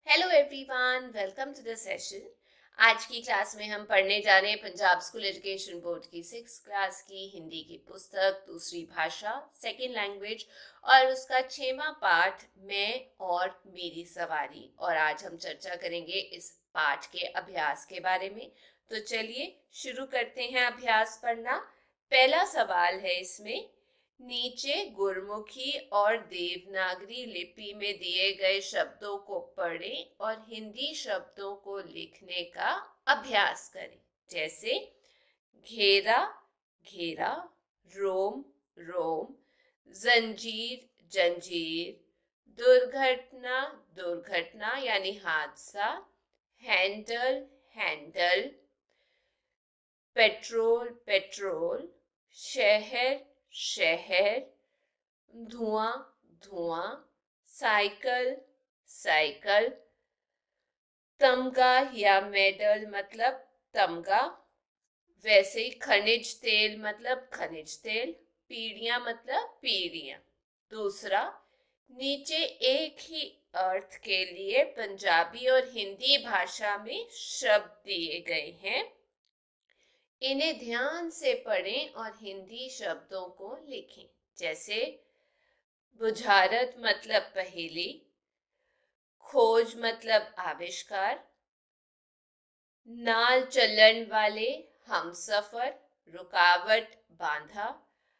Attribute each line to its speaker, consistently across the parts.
Speaker 1: Hello everyone, welcome to the session. आज की class में हम पढ़ने जा रहे हैं पंजाब स्कूल एजुकेशन बोर्ड की 6th क्लास की हिंदी की पुस्तक दूसरी भाषा सेकंड लैंग्वेज और उसका 6वां पाठ मैं और मेरी सवारी। और आज हम चर्चा करेंगे इस पाठ के अभ्यास के बारे में। तो चलिए शुरू करते हैं अभ्यास पढ़ना। पहला सवाल है इसमें, नीचे गुरमुखी और देवनागरी लिपि में दिए गए शब्दों को पढ़ें और हिंदी शब्दों को लिखने का अभ्यास करें। जैसे घेरा घेरा, रोम रोम, जंजीर जंजीर, दुर्घटना दुर्घटना यानी हादसा, हैंडल हैंडल, पेट्रोल पेट्रोल, शहर शहर, धुआं धुआं, साइकिल साइकिल, तमगा या मेडल मतलब तमगा, वैसे ही खनिज तेल मतलब खनिज तेल, पीढ़ियां मतलब पीढ़ियां। दूसरा, नीचे एक ही अर्थ के लिए पंजाबी और हिंदी भाषा में शब्द दिए गए हैं, इन्हें ध्यान से पढ़ें और हिंदी शब्दों को लिखें। जैसे बुझारत मतलब पहेली, खोज मतलब आविष्कार, नाल चलन वाले हमसफर रुकावट बांधा,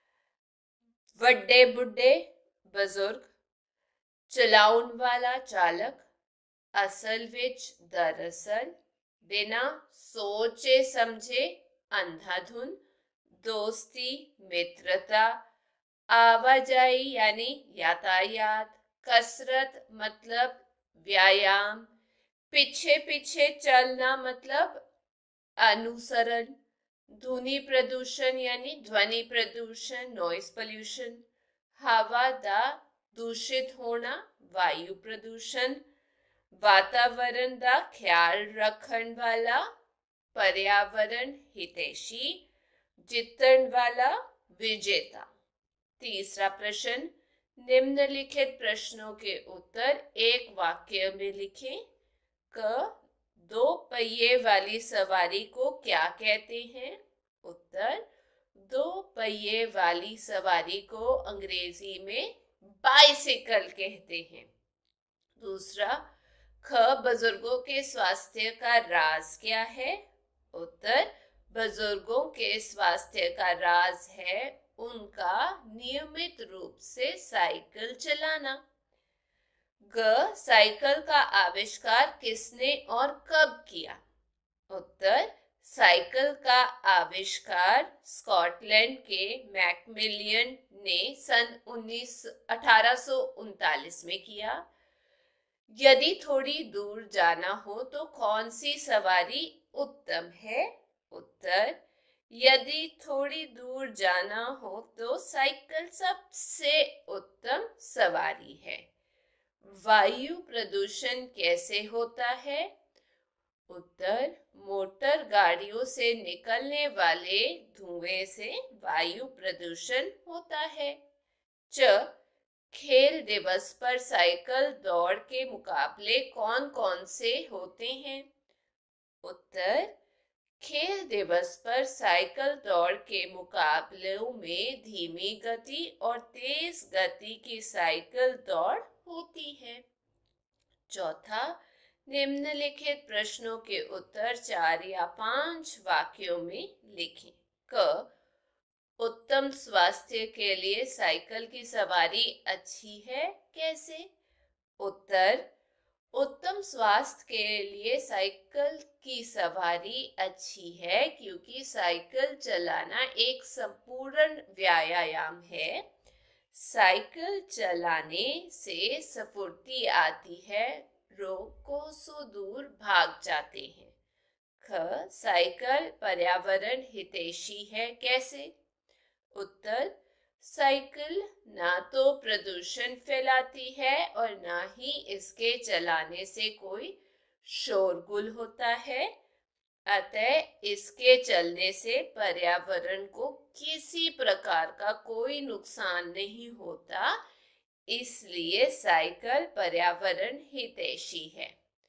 Speaker 1: वड्डे बुड्ढे बुजुर्ग, चलाउन वाला चालक, असल विच दरअसल, बिना सोचे समझे अंधाधुन, दोस्ती मित्रता, आवाजाही यानी यातायात, कसरत मतलब व्यायाम, पीछे पीछे चलना मतलब अनुसरण, ध्वनि प्रदूषण यानी ध्वनि प्रदूषण नॉइस पोल्यूशन, हवा दा दूषित होना वायु प्रदूषण, वातावरण दा ख्याल रखन वाला पर्यावरण हितैषी, जितन वाला विजेता। तीसरा प्रश्न, निम्नलिखित प्रश्नों के उत्तर एक वाक्य में लिखें। क, दो पहिए वाली सवारी को क्या कहते हैं? उत्तर, दो पहिए वाली सवारी को अंग्रेजी में बाइसिकल कहते हैं। दूसरा, ख, बुजुर्गों के स्वास्थ्य का राज क्या है? उत्तर, बुजुर्गों के स्वास्थ्य का राज है उनका नियमित रूप से साइकिल चलाना। ग, साइकिल का आविष्कार किसने और कब किया? उत्तर, साइकिल का आविष्कार स्कॉटलैंड के मैकमिलियन ने सन 1839 में किया। यदि थोड़ी दूर जाना हो तो कौन सी सवारी उत्तम है? उत्तर, यदि थोड़ी दूर जाना हो तो साइकिल सबसे उत्तम सवारी है। वायु प्रदूषण कैसे होता है? उत्तर, मोटर गाड़ियों से निकलने वाले धुएं से वायु प्रदूषण होता है। च, खेल दिवस पर साइकिल दौड़ के मुकाबले कौन कौन से होते हैं? उत्तर, खेल दिवस पर साइकिल दौड़ के मुकाबलों में धीमी गति और तेज गति की साइकिल दौड़ होती है। चौथा, निम्नलिखित प्रश्नों के उत्तर 4 या 5 वाक्यों में लिखें। क, उत्तम स्वास्थ्य के लिए साइकिल की सवारी अच्छी है, कैसे? उत्तर, उत्तम स्वास्थ्य के लिए साइकिल की सवारी अच्छी है क्योंकि साइकिल चलाना एक संपूर्ण व्यायाम है। साइकिल चलाने से स्फूर्ति आती है, रोग कोसों दूर भाग जाते हैं। ख, साइकिल पर्यावरण हितैषी है, कैसे? उत्तर, साइकिल ना तो प्रदूषण फैलाती है और ना ही इसके चलाने से कोई शोरगुल होता है, अतः इसके चलने से पर्यावरण को किसी प्रकार का कोई नुकसान नहीं होता, इसलिए साइकिल पर्यावरण हितैषी है।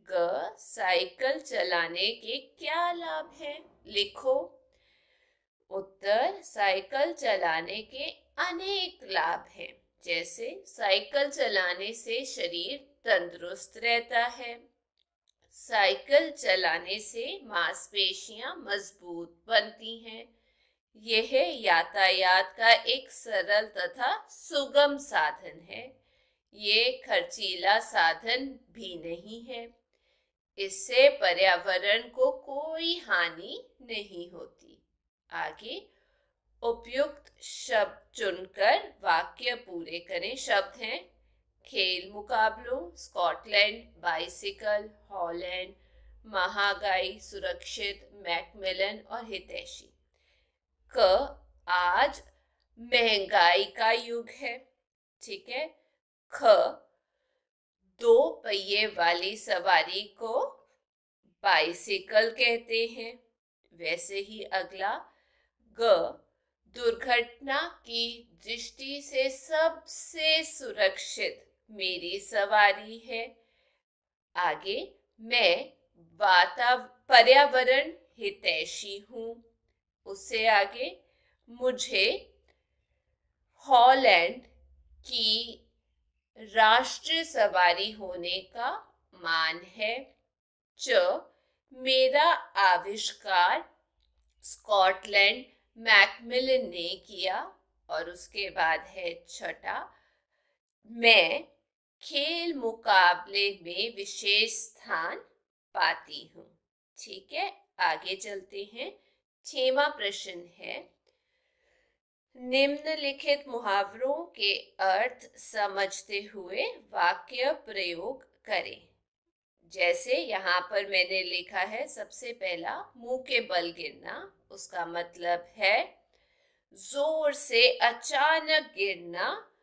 Speaker 1: ग, साइकिल चलाने के क्या लाभ हैं? लिखो। उत्तर, साइकिल चलाने के अनेक लाभ हैं। जैसे साइकिल चलाने से शरीर तंदुरुस्त रहता है, साइकिल चलाने से मांसपेशियां मजबूत बनती हैं, यह यातायात का एक सरल तथा सुगम साधन है, ये खर्चीला साधन भी नहीं है, इससे पर्यावरण को कोई हानि नहीं होती। आगे, उपयुक्त शब्द चुनकर वाक्य पूरे करें। शब्द हैं खेल मुकाबलों, स्कॉटलैंड, बाइसिकल, हॉलैंड, महंगाई, सुरक्षित, मैकमिलन और हितैषी। क, आज महंगाई का युग है। ठीक है। ख, दो पहिए वाली सवारी को बाइसिकल कहते हैं। वैसे ही अगला, ग, दुर्घटना की दृष्टि से सबसे सुरक्षित मेरी सवारी है। आगे, मैं पर्यावरण हितैषी हूँ। उससे आगे, मुझे हॉलैंड की राष्ट्रीय सवारी होने का मान है। च, मेरा आविष्कार स्कॉटलैंड मैकमिलन ने किया। और उसके बाद है छठा, मैं खेल मुकाबले में विशेष स्थान पाती हूँ। ठीक है, आगे चलते हैं। 6वां प्रश्न है, निम्नलिखित मुहावरों के अर्थ समझते हुए वाक्य प्रयोग करें। जैसे यहाँ पर मैंने लिखा है, सबसे पहला, मुंह के बल गिरना, उसका मतलब है जोर से अचानक गिरना।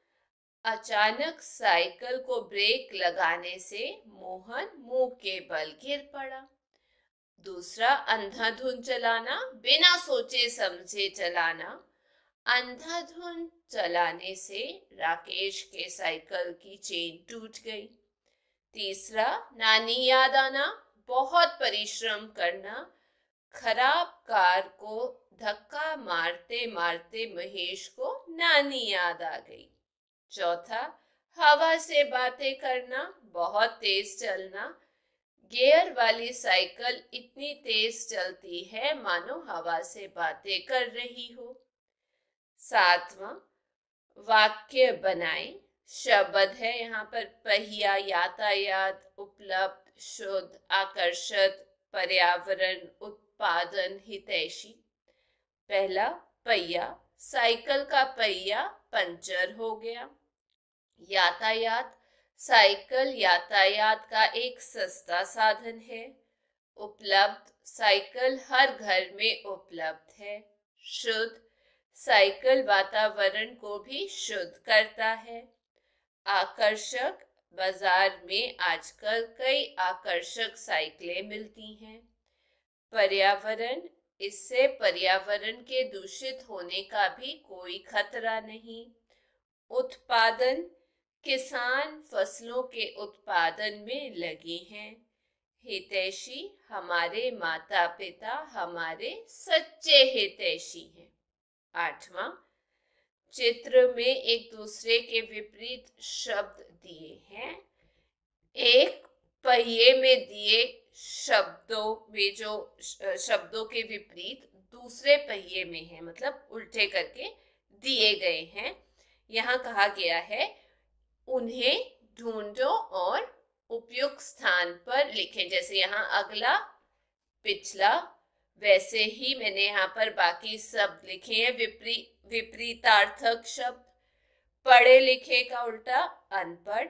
Speaker 1: अचानक साइकिल को ब्रेक लगाने से मोहन मुंह के बल गिर पड़ा। दूसरा, अंधाधुंध चलाना, बिना सोचे समझे चलाना। अंधाधुंध चलाने से राकेश के साइकिल की चेन टूट गई। तीसरा, नानी याद आना, बहुत परिश्रम करना। खराब कार को धक्का मारते मारते महेश को नानी याद आ गई। चौथा, हवा से बातें करना, बहुत तेज चलना। गियर वाली साइकिल इतनी तेज चलती है मानो हवा से बातें कर रही हो। 7वां, वाक्य बनाएं। शब्द है यहाँ पर पहिया, यातायात, उपलब्ध, शुद्ध, आकर्षक, पर्यावरण, उत्पादन, हितैषी। पहला, पहिया, साइकिल का पहिया पंचर हो गया। यातायात, साइकिल यातायात का एक सस्ता साधन है। उपलब्ध, साइकिल हर घर में उपलब्ध है। शुद्ध, साइकिल वातावरण को भी शुद्ध करता है। आकर्षक, बाजार में आजकल कई आकर्षक साइकिलें मिलती हैं। पर्यावरण, इससे पर्यावरण के दूषित होने का भी कोई खतरा नहीं। उत्पादन, किसान फसलों के उत्पादन में लगे हैं। हितैषी, हमारे माता पिता हमारे सच्चे हितैषी हैं। 8वां, चित्र में एक दूसरे के विपरीत शब्द दिए हैं। एक पहिए में दिए शब्दों में जो शब्दों के विपरीत दूसरे पहिए में है, मतलब उल्टे करके दिए गए हैं। यहाँ कहा गया है, उन्हें ढूंढो और उपयुक्त स्थान पर लिखें। जैसे यहाँ अगला, पिछला, वैसे ही मैंने यहाँ पर बाकी शब्द लिखे हैं। विपरीतार्थक शब्द, पढ़े लिखे का उल्टा अनपढ़,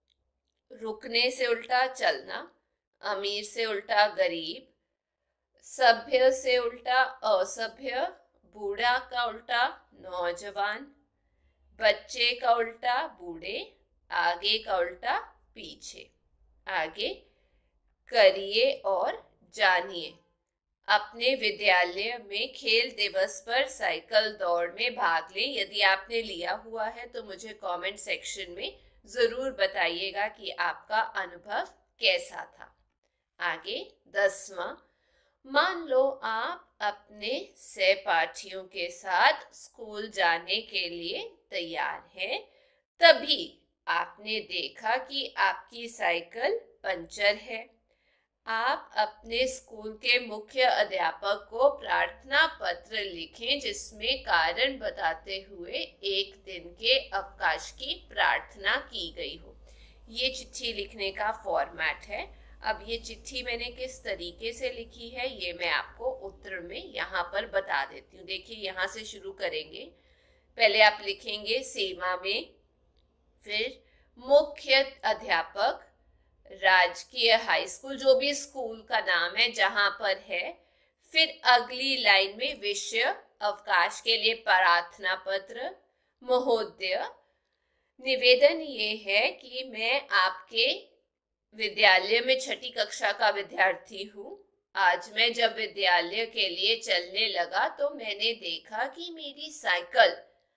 Speaker 1: रुकने से उल्टा चलना, अमीर से उल्टा गरीब, सभ्य से उल्टा असभ्य, बूढ़ा का उल्टा नौजवान, बच्चे का उल्टा बूढ़े, आगे का उल्टा पीछे। आगे, करिए और जानिए। अपने विद्यालय में खेल दिवस पर साइकिल दौड़ में भाग लें। यदि आपने लिया हुआ है तो मुझे कमेंट सेक्शन में जरूर बताइएगा कि आपका अनुभव कैसा था। आगे 10वां, मान लो आप अपने सहपाठियों के साथ स्कूल जाने के लिए तैयार हैं। तभी आपने देखा कि आपकी साइकिल पंचर है। आप अपने स्कूल के मुख्य अध्यापक को प्रार्थना पत्र लिखें जिसमें कारण बताते हुए एक दिन के अवकाश की प्रार्थना की गई हो। ये चिट्ठी लिखने का फॉर्मेट है। अब ये चिट्ठी मैंने किस तरीके से लिखी है ये मैं आपको उत्तर में यहाँ पर बता देती हूँ। देखिए, यहाँ से शुरू करेंगे। पहले आप लिखेंगे सीमा में, फिर मुख्य अध्यापक, राजकीय हाई स्कूल, जो भी स्कूल का नाम है जहां पर है। फिर अगली लाइन में विषय, अवकाश के लिए प्रार्थना पत्र। महोदय, निवेदन ये है कि मैं आपके विद्यालय में 6ठी कक्षा का विद्यार्थी हूँ। आज मैं जब विद्यालय के लिए चलने लगा तो मैंने देखा कि मेरी साइकिल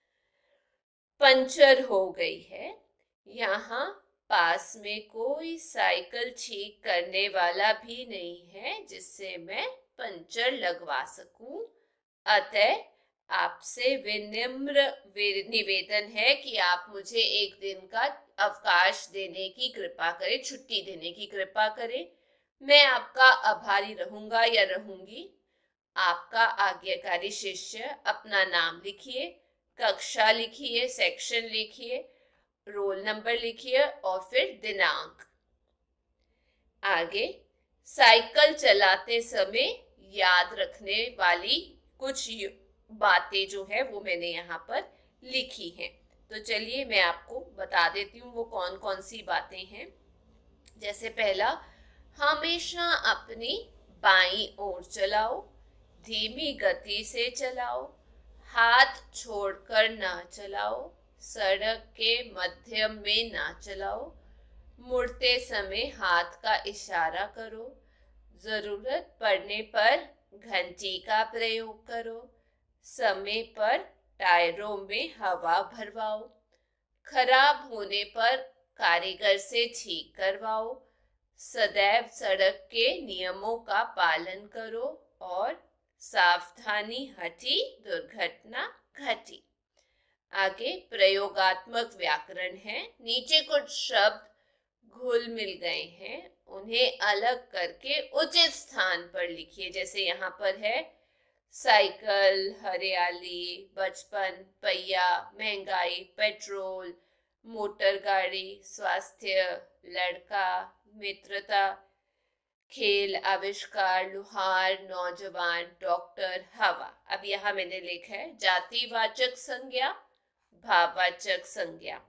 Speaker 1: पंचर हो गई है। यहाँ पास में कोई साइकिल ठीक करने वाला भी नहीं है जिससे मैं पंचर लगवा सकूं। अतः आपसे विनम्र निवेदन है कि आप मुझे एक दिन का अवकाश देने की कृपा करें, छुट्टी देने की कृपा करें। मैं आपका आभारी रहूंगा या रहूंगी। आपका आज्ञाकारी शिष्य। अपना नाम लिखिए, कक्षा लिखिए, सेक्शन लिखिए, रोल नंबर लिखिए और फिर दिनांक। आगे, साइकिल चलाते समय याद रखने वाली कुछ बातें जो है वो मैंने यहाँ पर लिखी हैं। तो चलिए मैं आपको बता देती हूँ वो कौन कौन सी बातें हैं। जैसे पहला, हमेशा अपनी बाईं ओर चलाओ, धीमी गति से चलाओ, हाथ छोड़कर ना चलाओ, सड़क के मध्य में ना चलाओ, मुड़ते समय हाथ का इशारा करो, जरूरत पड़ने पर घंटी का प्रयोग करो, समय पर टायरों में हवा भरवाओ, खराब होने पर कारीगर से ठीक करवाओ, सदैव सड़क के नियमों का पालन करो और सावधानी हटी दुर्घटना घटी। आगे प्रयोगात्मक व्याकरण है। नीचे कुछ शब्द घुल मिल गए हैं, उन्हें अलग करके उचित स्थान पर लिखिए। जैसे यहाँ पर है साइकिल, हरियाली, बचपन, पहिया, महंगाई, पेट्रोल, मोटर गाड़ी, स्वास्थ्य, लड़का, मित्रता, खेल, आविष्कार, लुहार, नौजवान, डॉक्टर, हवा। अब यहाँ मैंने लिखा है जातिवाचक संज्ञा, भाववाचक संज्ञा।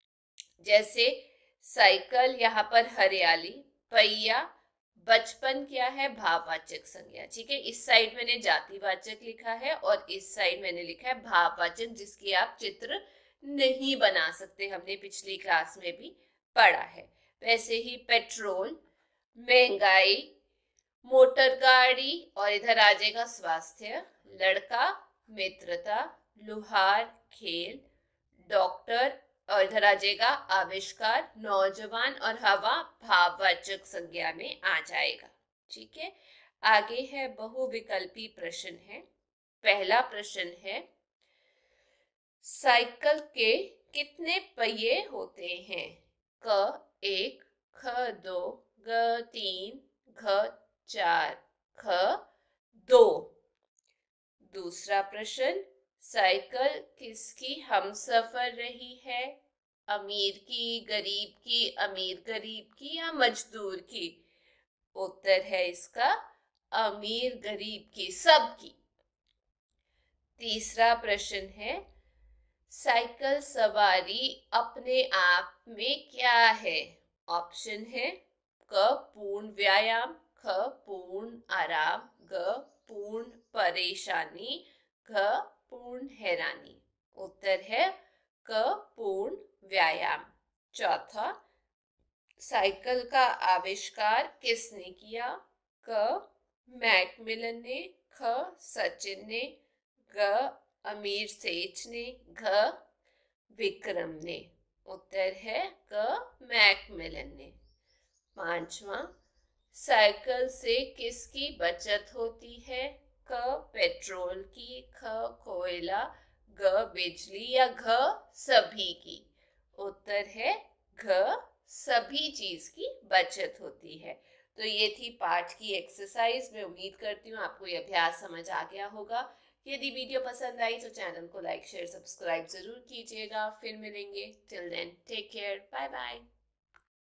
Speaker 1: जैसे साइकिल यहाँ पर हरियाली, पहिया, बचपन क्या है, भाववाचक संज्ञा। ठीक है, इस साइड मैंने जातिवाचक लिखा है और इस साइड मैंने लिखा है भाववाचक, जिसकी आप चित्र नहीं बना सकते, हमने पिछली क्लास में भी पढ़ा है। वैसे ही पेट्रोल, महंगाई, मोटर गाड़ी और इधर आ जाएगा स्वास्थ्य, लड़का, मित्रता, लुहार, खेल, डॉक्टर और इधर आ जाएगा आविष्कार, नौजवान और हवा भाववाचक संज्ञा में आ जाएगा। ठीक है, आगे है बहुविकल्पी प्रश्न है। पहला प्रश्न है, साइकिल के कितने पहिए होते हैं? क 1, ख 2, ग 3, घ 4, ख 2। दूसरा प्रश्न, साइकिल किसकी हमसफर रही है? अमीर की, गरीब की, अमीर गरीब की या मजदूर की? उत्तर है इसका अमीर गरीब की, सबकी। तीसरा प्रश्न है, साइकिल सवारी अपने आप में क्या है? ऑप्शन है क पूर्ण व्यायाम, ख पूर्ण आराम, ग पूर्ण परेशानी, घ पूर्ण हैरानी। उत्तर है क पूर्ण व्यायाम। चौथा, साइकिल का आविष्कार किसने किया? क मैकमिलन ने, ख सचिन ने, ग अमीर सेठ ने, घ विक्रम ने। उत्तर है क मैकमिलन ने। पांचवा, साइकिल से किसकी बचत होती है? क पेट्रोल की, ख कोयला, ग बिजली या घ सभी की? उत्तर है घ सभी चीज की बचत होती है। तो ये थी पाठ की एक्सरसाइज। मैं उम्मीद करती हूँ आपको ये अभ्यास समझ आ गया होगा। यदि वीडियो पसंद आई तो चैनल को लाइक शेयर सब्सक्राइब जरूर कीजिएगा। फिर मिलेंगे। Till then take care, bye bye.